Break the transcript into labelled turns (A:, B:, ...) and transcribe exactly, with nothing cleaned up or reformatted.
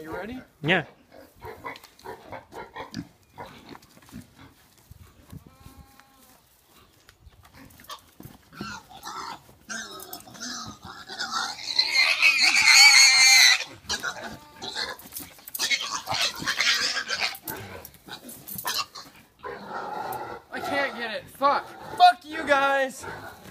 A: you ready?
B: Yeah.
A: I can't get it. Fuck. Fuck you guys.